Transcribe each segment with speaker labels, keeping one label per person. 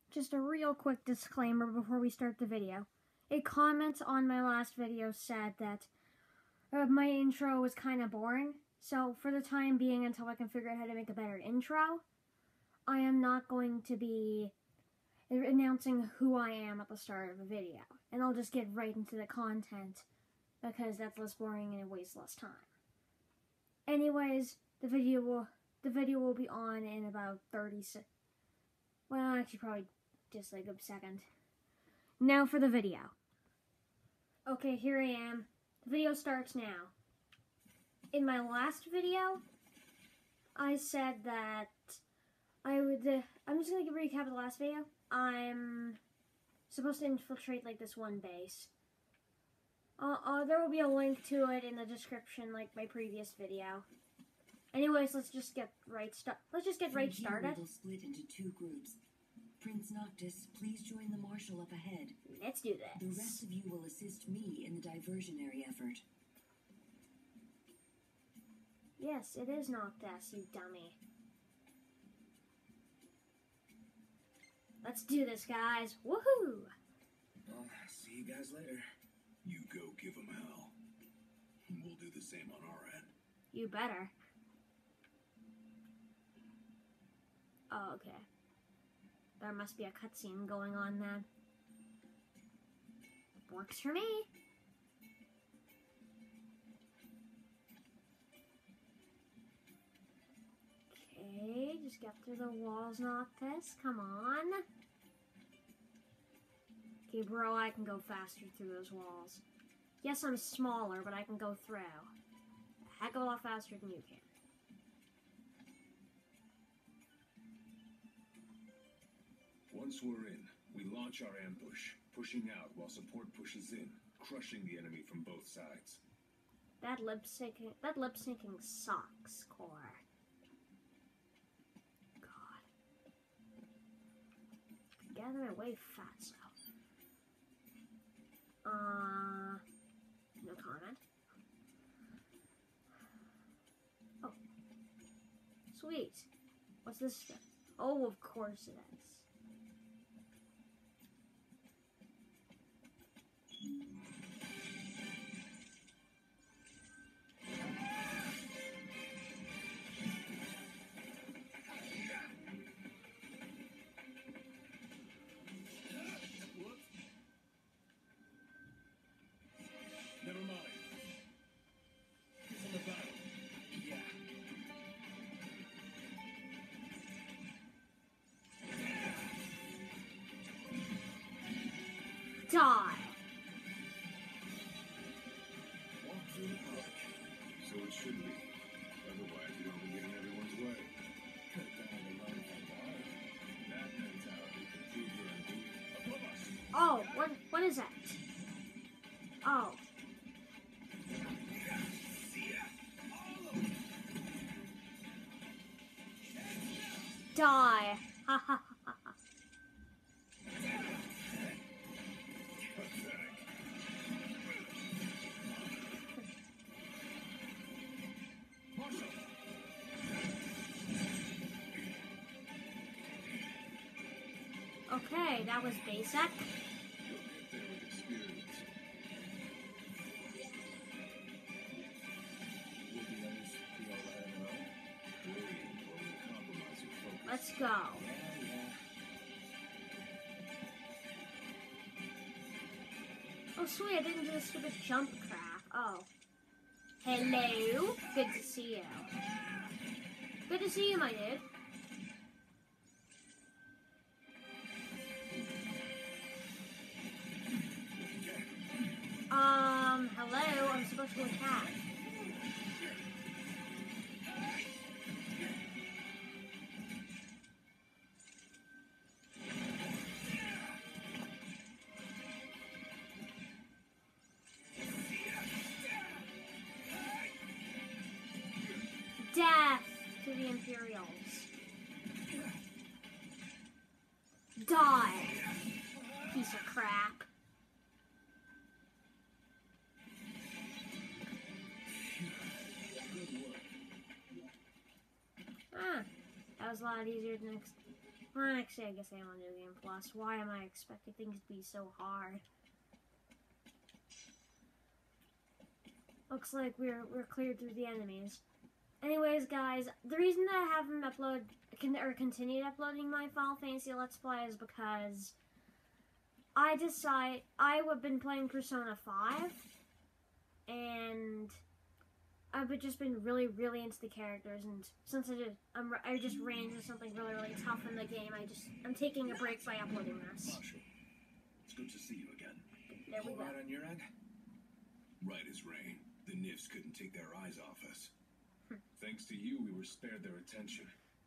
Speaker 1: Just a real quick disclaimer before we start the video. A comment on my last video said that my intro was kind of boring, so for the time being, until I can figure out how to make a better intro, I am not going to be announcing who I am at the start of a video, and I'll just get right into the content because that's less boring and it wastes less time. Anyways, the video will be on in about 30 seconds. Well, actually, probably just like a second. Now for the video. Okay, here I am. The video starts now. In my last video, I said that I would. I'm just gonna recap the last video. I'm supposed to infiltrate like this one base. There will be a link to it in the description, like my previous video. Anyways, let's just get right started.
Speaker 2: We'll split into two groups. Prince Noctis, please join the marshal up ahead.
Speaker 1: Let's do this.
Speaker 2: The rest of you will assist me in the diversionary effort.
Speaker 1: Yes, it is Noctis, you dummy. Let's do this, guys. Woohoo!
Speaker 3: Well, see you guys later. You go give them hell. We'll do the same on our end.
Speaker 1: You better. Oh, okay. There must be a cutscene going on then. Works for me. Okay, just get through the walls, Noctis. Come on. Okay, bro, I can go faster through those walls. Yes, I'm smaller, but I can go through. A heck of a lot faster than you can.
Speaker 3: Once we're in, we launch our ambush, pushing out while support pushes in, crushing the enemy from both sides.
Speaker 1: That lip syncing sucks, Core. God. Get out of my way, fatso. No comment. Oh. Sweet. What's this stuff? Oh, of course it is.
Speaker 3: Never mind. From the battle. Yeah.
Speaker 1: Die!
Speaker 3: Walk through the park. So it should be. Otherwise, you don't be getting everyone's way. Cut down the run from bar. That mentality can prove your undoing. Above us.
Speaker 1: Oh, what is that? Oh. Die. Ha ha ha ha. Okay, that was basic.
Speaker 3: You'll get there with experience. Will the others be all right on their own? Worrying will compromise your focus.
Speaker 1: Let's go. Oh, sweet, I didn't do the stupid jump crap. Oh. Hello. Good to see you. Good to see you, my dude. Hello? I'm supposed to attack. Death to the Imperials. Die, piece of crap. That was a lot easier than Well, actually, I guess I am on New Game Plus. Why am I expecting things to be so hard? Looks like we're cleared through the enemies. Anyways, guys, the reason that I haven't continued uploading my Final Fantasy Let's Play is because I've been playing Persona 5, and I've just been really, really into the characters, and since I just ran into something really, really tough in the game, I'm taking a break by uploading this.
Speaker 3: Marshall, it's good to see you again.
Speaker 1: There we
Speaker 3: All
Speaker 1: go.
Speaker 3: right on your end? Right as rain. The Nifs couldn't take their eyes off us. Thanks to you, we were spared their attention.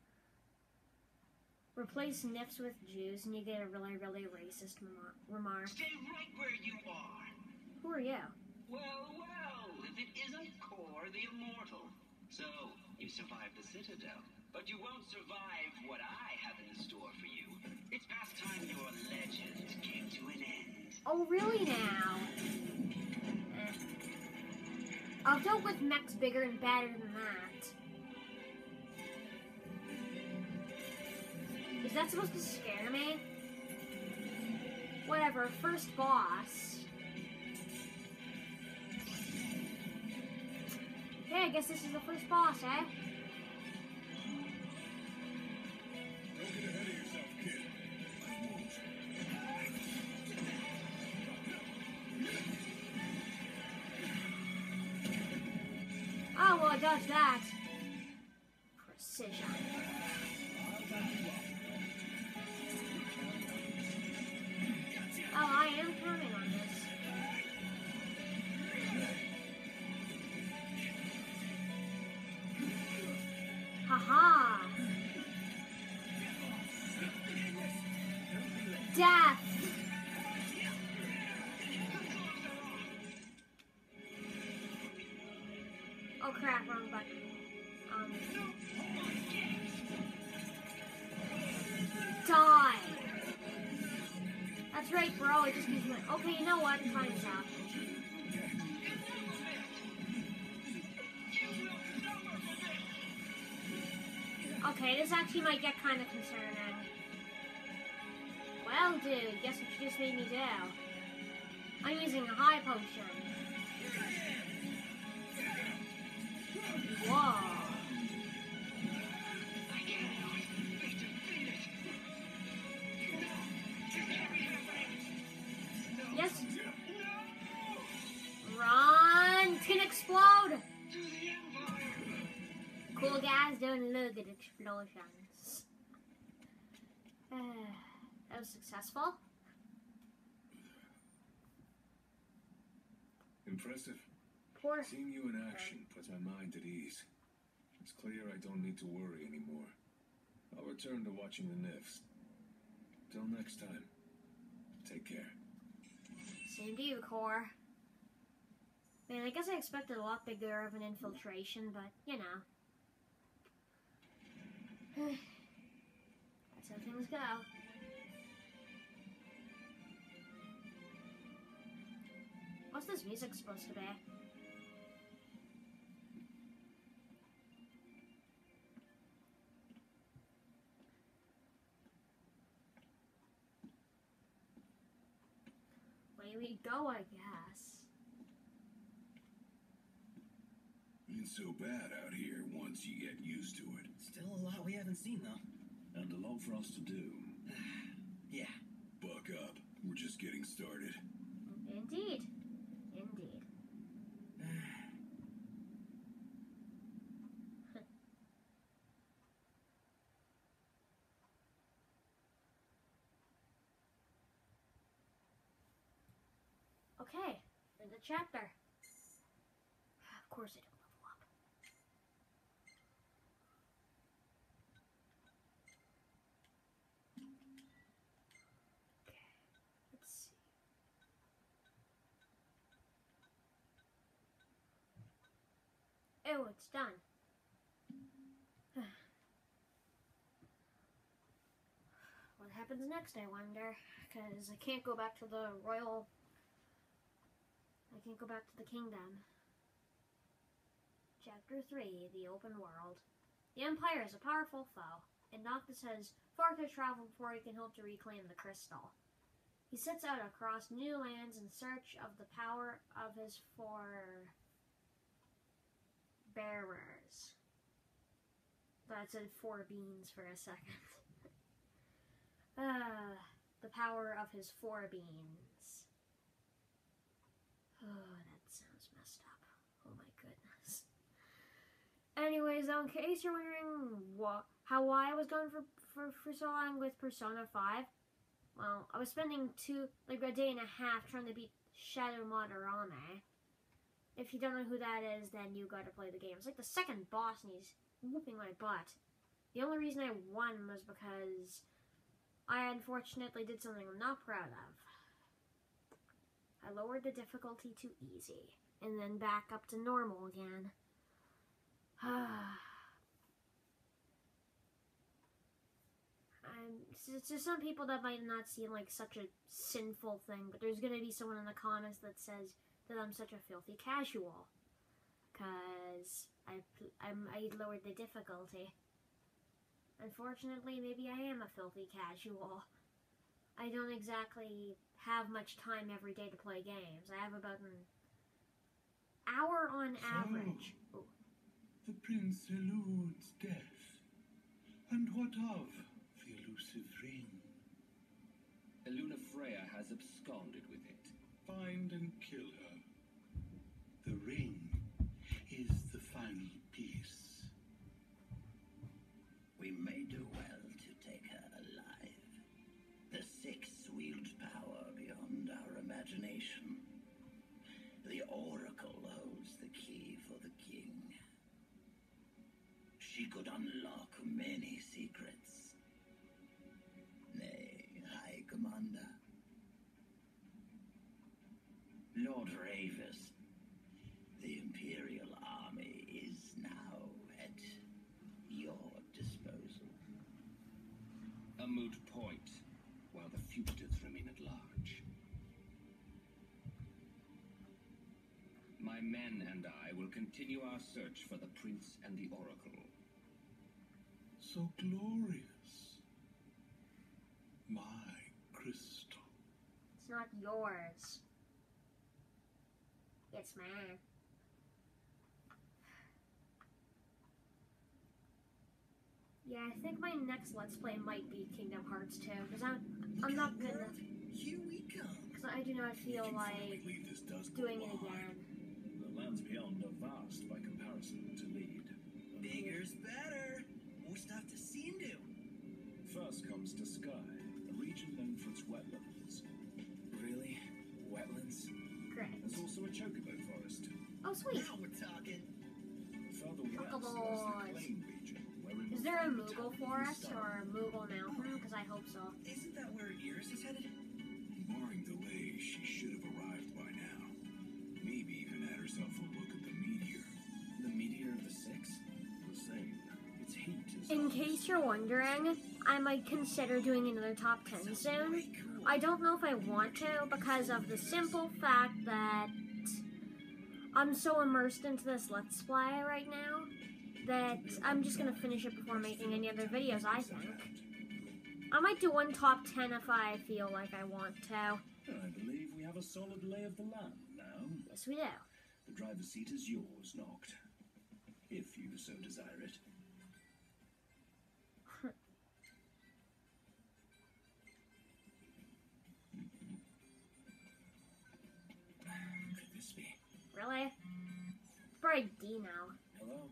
Speaker 1: Replace Nifs with Jews, and you get a really, really racist remark.
Speaker 4: Stay right where you are.
Speaker 1: Who are you?
Speaker 4: Well, if it isn't Core the Immortal. So, you survived the Citadel, but you won't survive what I have in store for you. It's past time your legend came to an end.
Speaker 1: Oh, really now? I've dealt with mechs bigger and badder than that. Is that supposed to scare me? Whatever, first boss. Okay, I guess this is the first boss, eh?
Speaker 3: Don't get ahead of yourself, kid. I won't.
Speaker 1: Oh, well, I dodged that. Precision. Oh, I am counting on this. Haha. Death. Oh crap, wrong button. Die. That's right, bro. It just gives me. Okay, you know what? Time's up. Okay, this actually might get kind of concerning. Well, dude, guess what you just made me do? I'm using a high potion. Whoa. Yes. Run! It's gonna explode! Cool guys don't look at explosions. That was successful.
Speaker 3: Impressive.
Speaker 1: Poor.
Speaker 3: Seeing you in action puts my mind at ease. It's clear I don't need to worry anymore. I'll return to watching the Nifs. Till next time, take care.
Speaker 1: Same to you, Core. Man, I guess I expected a lot bigger of an infiltration, but, you know. That's how things go. What's this music supposed to be? Away we go, I guess.
Speaker 3: Ain't so bad out here once you get used to it.
Speaker 4: Still a lot we haven't seen, though.
Speaker 3: And a lot for us to do.
Speaker 4: Yeah.
Speaker 3: Buck up. We're just getting started.
Speaker 1: Indeed. Indeed. Okay, in the chapter. Of course I don't level up. Okay, let's see. Oh, it's done. What happens next, I wonder? Because I can't go back to the royal... I can't go back to the kingdom. Chapter 3, The Open World. The Empire is a powerful foe. and Noctis has far to travel before he can hope to reclaim the crystal. He sets out across new lands in search of the power of his four bearers. That said four beans for a second. The power of his four beans. Oh, that sounds messed up. Oh my goodness. Anyways, though, in case you're wondering why I was going for so long with Persona 5, well, I was spending a day and a half trying to beat Shadow Madarame. If you don't know who that is, then you gotta play the game. It's like the second boss and he's whooping my butt. The only reason I won was because I unfortunately did something I'm not proud of. I lowered the difficulty to easy, and then back up to normal again. To some people that might not seem like such a sinful thing, but there's gonna be someone in the comments that says that I'm such a filthy casual, cause I lowered the difficulty. Unfortunately, maybe I am a filthy casual. I don't exactly have much time every day to play games. I have about an hour on average.
Speaker 3: So, the prince eludes death. And what of the elusive ring?
Speaker 5: Eluna Freya has absconded with it.
Speaker 3: Find and kill her. The ring is the final piece.
Speaker 6: We may do well to take her alive. The Six wield power beyond our imagination. The Oracle holds the key for the king. She could unlock many secrets. Nay, High Commander. Lord Ravis, the Imperial Army is now at your disposal.
Speaker 5: A moot point, while the fugitives remain at large. My men and I will continue our search for the Prince and the Oracle.
Speaker 3: So glorious. My crystal.
Speaker 1: It's not yours. It's mine. Yeah, I think my next Let's Play might be Kingdom Hearts 2, because I'm not gonna...
Speaker 6: Here we come.
Speaker 1: Because I do not feel like
Speaker 3: Leave this dust
Speaker 1: doing it
Speaker 3: behind.
Speaker 1: again.
Speaker 3: The lands beyond are vast by comparison to Lead.
Speaker 6: Bigger's better. More stuff to see and do.
Speaker 3: First comes to Sky, a region known for its wetlands.
Speaker 6: Really? Wetlands?
Speaker 1: Great.
Speaker 3: There's also a chocobo forest.
Speaker 1: Oh, sweet.
Speaker 6: Now we're talking.
Speaker 3: Further west lies the
Speaker 1: Chocobos.
Speaker 3: Plain region, where
Speaker 1: Is there a Moogle Forest or a Moogle Mountain? Because I hope so.
Speaker 6: Isn't that where Iris is headed?
Speaker 3: Barring delays, she should have arrived by now. Maybe even had herself a look at the meteor.
Speaker 6: The meteor of the Six?
Speaker 3: The same. Its heat is
Speaker 1: In case you're wondering, I might consider doing another top 10 soon. I don't know if I want to because of the simple fact that I'm so immersed into this Let's Play right now that I'm just going to finish it before making any other videos, I think. I might do one top 10 if I feel like I want to.
Speaker 3: I believe we have a solid lay of the land now.
Speaker 1: Yes, we do.
Speaker 3: The driver's seat is yours, Noct. If you so desire it.
Speaker 6: Could this be?
Speaker 1: Really? It's probably D now.
Speaker 6: Hello?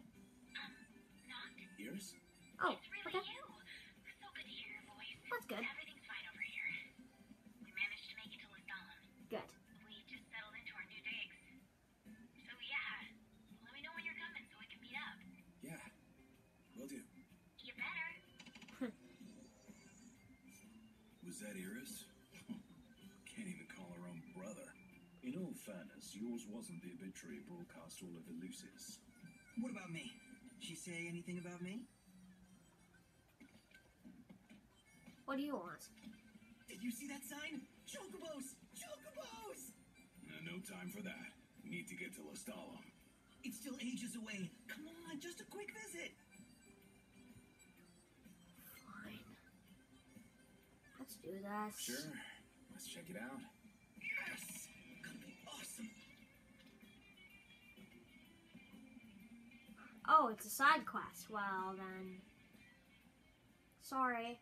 Speaker 6: Iris?
Speaker 1: Oh,
Speaker 7: It's really
Speaker 1: okay.
Speaker 7: you. So good to hear your voice.
Speaker 1: That's good.
Speaker 7: Everything's fine over here. We managed to make it to Listalum.
Speaker 1: Good.
Speaker 7: We just settled into our new digs. So yeah, let me know when you're coming so we can meet up.
Speaker 6: Yeah. Will do.
Speaker 7: You better.
Speaker 3: Was that Iris? Can't even call her own brother. In all fairness, yours wasn't the obituary broadcast all over Lucis.
Speaker 8: What about me? She say anything about me?
Speaker 1: What do you want?
Speaker 8: Did you see that sign? Chocobos! Chocobos!
Speaker 3: No time for that. We need to get to Lestalum.
Speaker 8: It's still ages away. Come on, just a quick visit.
Speaker 1: let's do this.
Speaker 3: Sure. Let's check it out.
Speaker 8: Yes! Gonna be awesome.
Speaker 1: Oh, it's a side quest. Well, then. Sorry.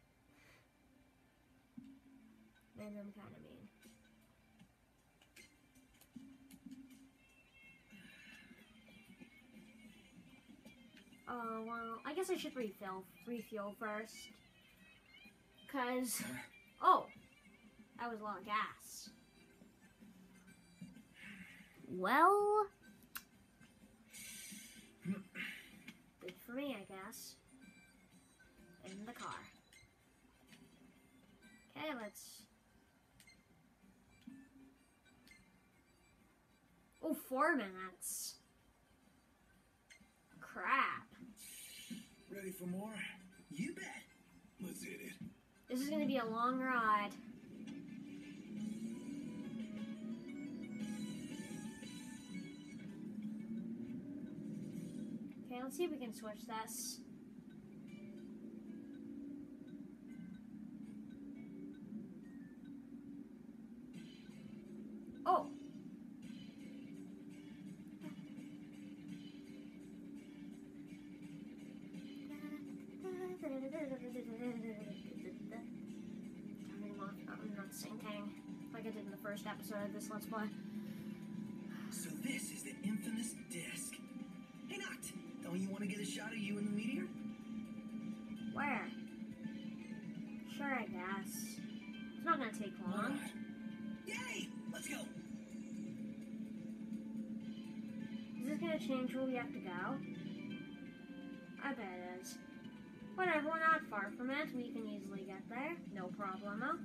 Speaker 1: Maybe I'm kind of mean. Oh, well, I guess I should refuel first. Cause, oh, that was a lot of gas. Well, good for me, I guess. In the car. Okay, let's... Oh, 4 minutes. Crap.
Speaker 3: Ready for more?
Speaker 8: You bet.
Speaker 3: Let's hit it.
Speaker 1: This is gonna be a long ride. Okay, let's see if we can switch this. Oh! Turning them off. Oh, I'm not syncing like I did in the first episode of this Let's Play.
Speaker 8: So this is the infamous disc. Hey, Noct, don't you want to get a shot of you in the meteor?
Speaker 1: Where? Sure, I guess. It's not gonna take long.
Speaker 8: Yay! Let's go.
Speaker 1: Is this gonna change where we have to go? I bet it is. Whatever, we're not far from it. We can easily get there. No problemo.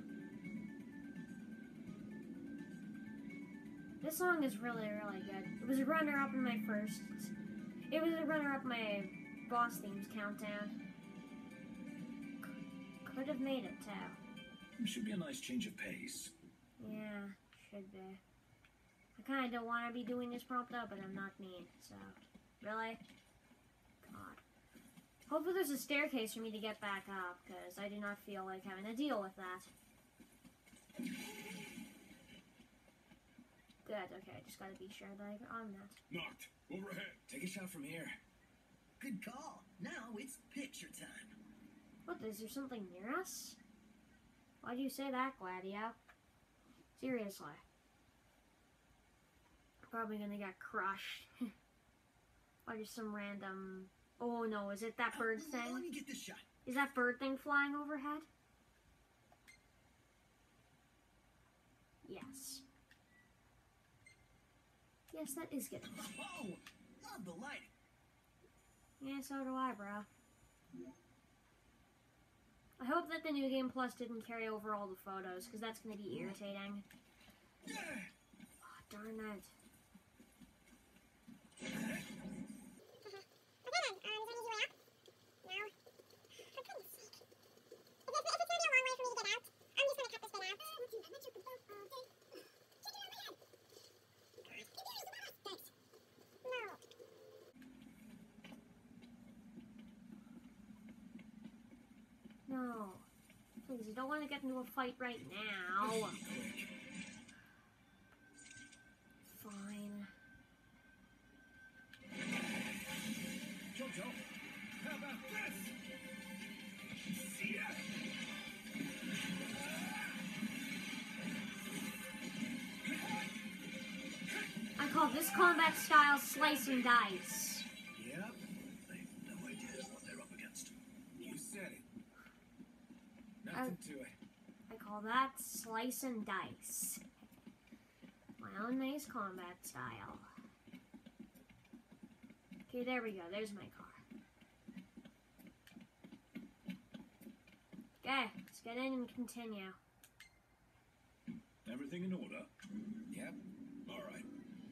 Speaker 1: This song is really, really good. It was a runner-up in my first... It was a runner-up in my Boss Themes countdown. Could have made it, too.
Speaker 3: It should be a nice change of pace.
Speaker 1: Yeah, should be. I kind of don't want to be doing this prompt up, but I'm not mean, so... Really? God. Hopefully there's a staircase for me to get back up, because I do not feel like having to deal with that. Good, okay, just gotta be sure that I'm on that.
Speaker 3: Knocked. Overhead. Take a shot from here.
Speaker 8: Good call. Now it's picture time.
Speaker 1: What, is there something near us? Why do you say that, Gladio? Seriously. Probably gonna get crushed. Or just some random... Oh no, is it that bird
Speaker 8: Let
Speaker 1: thing?
Speaker 8: me get this shot.
Speaker 1: Is that bird thing flying overhead? Yes. Yes, that is good.
Speaker 8: Oh, love the lighting.
Speaker 1: Yeah, so do I, bro. I hope that the New Game Plus didn't carry over all the photos, because that's going to be irritating. Oh, darn it. No. Please, I don't want to get into a fight right now. Fine.
Speaker 3: Jojo, how about this? See ya.
Speaker 1: I call this combat style slice and dice.
Speaker 3: Yep. They've no idea what they're up against. You said it. Nothing to it.
Speaker 1: I call that slice and dice. My own nice combat style. Okay, there we go. There's my car. Okay, let's get in and continue.
Speaker 3: Everything in order? Yep. All right.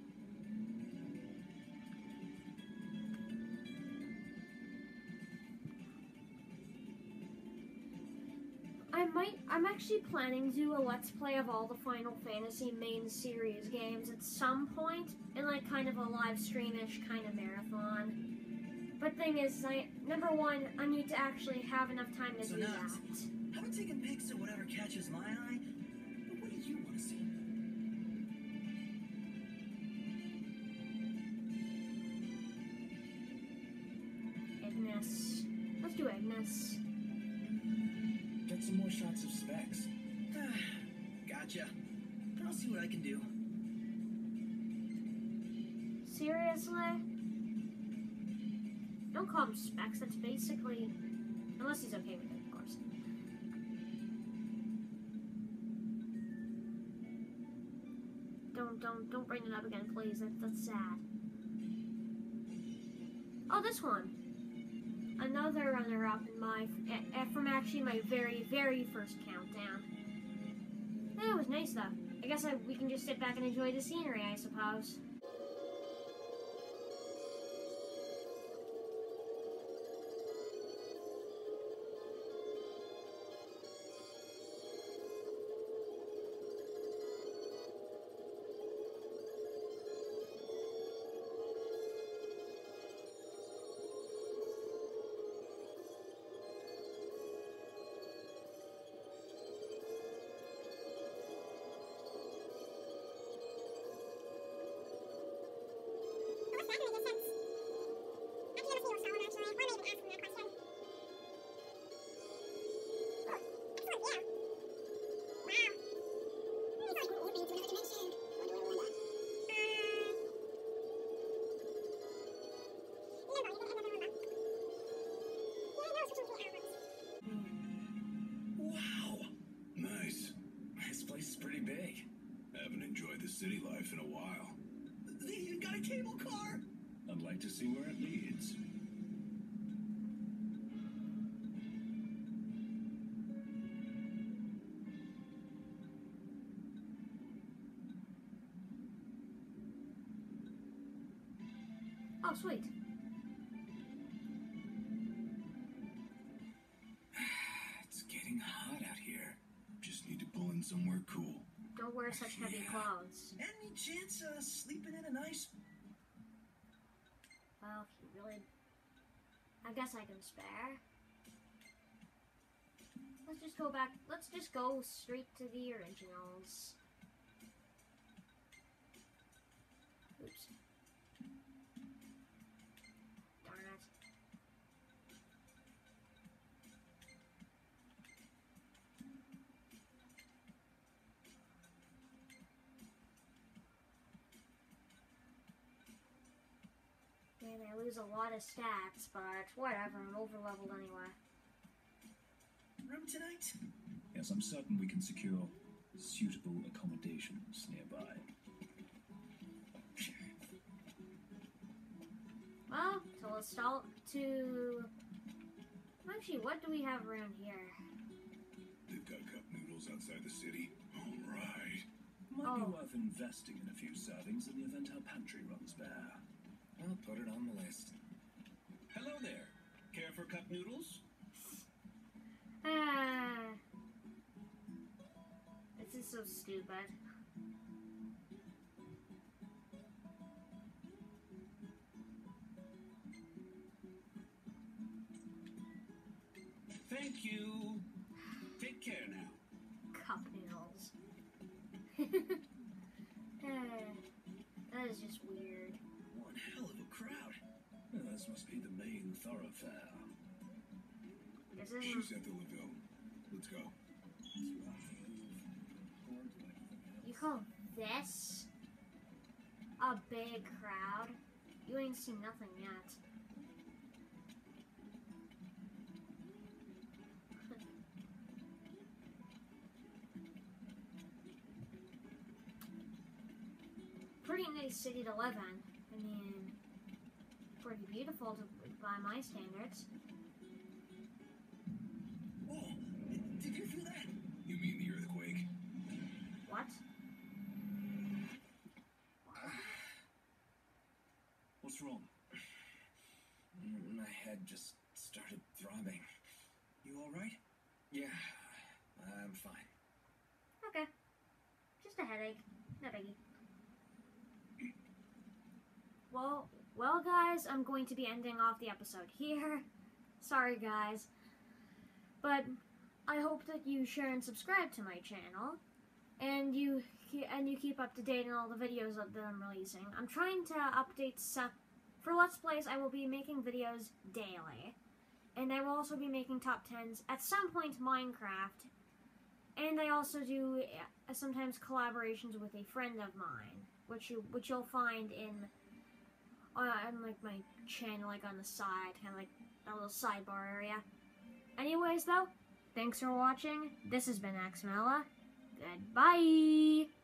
Speaker 1: I'm actually planning to do a Let's Play of all the Final Fantasy main series games at some point, in like kind of a live stream-ish kind of marathon. But thing is, number one, I need to actually have enough time to do that.
Speaker 8: I've been taking pics of whatever catches my eye, but what do you want to see?
Speaker 1: Ignis. Let's do Ignis.
Speaker 8: Get some more shots of specs. Gotcha. I'll see what I can do.
Speaker 1: Seriously? Don't call him specs, that's basically... Unless he's okay with it, of course. Don't bring it up again, please. That's sad. Oh, this one. Another runner-up in my... from actually my very, very first countdown. It was nice, though. I guess we can just sit back and enjoy the scenery, I suppose.
Speaker 8: Wow! Nice. This place is pretty big.
Speaker 3: Haven't enjoyed the city life in a while.
Speaker 8: They even got a cable car!
Speaker 3: I'd like to see where it leads.
Speaker 1: Oh, sweet.
Speaker 3: It's getting hot out here. Just need to pull in somewhere cool.
Speaker 1: Don't wear such heavy clothes.
Speaker 8: Any chance sleeping in a nice...
Speaker 1: Well, if you really... I guess I can spare. Let's just go back. Let's just go straight to the originals. Oops. Darn it. And I lose a lot of stats, but whatever, I'm over-leveled anyway.
Speaker 8: Room tonight?
Speaker 3: Yes, I'm certain we can secure suitable accommodations nearby.
Speaker 1: Well, so let's start to... Actually, what do we have around here?
Speaker 3: They've got cup noodles outside the city. All right.
Speaker 5: Might be
Speaker 1: Oh.
Speaker 5: worth investing in a few servings in the event our pantry runs bare.
Speaker 8: I'll put it on the list.
Speaker 5: Hello there. Care for cup noodles?
Speaker 1: This is so stupid.
Speaker 5: Thank you. Take care now.
Speaker 1: Cup noodles. That is just weird.
Speaker 8: One hell of a crowd.
Speaker 5: This must be the main thoroughfare.
Speaker 1: This
Speaker 3: She's
Speaker 1: isn't...
Speaker 3: at the Laville. Let's go.
Speaker 1: You call this a big crowd? You ain't seen nothing yet. Pretty nice city to live in. I mean, pretty beautiful by my standards.
Speaker 8: Whoa! Did you feel that?
Speaker 3: You mean the earthquake?
Speaker 1: What?
Speaker 5: What's wrong?
Speaker 8: My head just started throbbing. You alright? Yeah, I'm fine.
Speaker 1: Okay. Just a headache. No biggie. Well, guys, I'm going to be ending off the episode here. Sorry, guys. But I hope that you share and subscribe to my channel, and you keep up to date on all the videos that I'm releasing. I'm trying to update for Let's Plays. I will be making videos daily, and I will also be making top 10s at some point Minecraft, and I also do sometimes collaborations with a friend of mine, which you'll find in like my channel, like on the side, kind of like that little sidebar area. Anyways, though, thanks for watching. This has been Axmella. Goodbye!